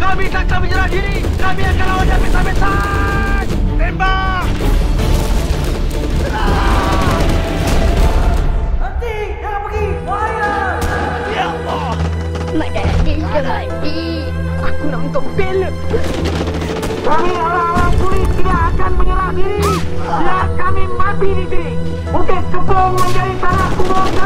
Kami takkan menyerah diri. Kami akan lawan dan habis-habisan. Tembak! Henti! Jangan pergi! Bahaya! Ya Allah! Mak Dadi sudah mati. Aku nak minta bela. Kami orang-orang polis tidak akan menyerah diri. Biar kami mati di sini. Bukit Kepong menjadi tanah kubur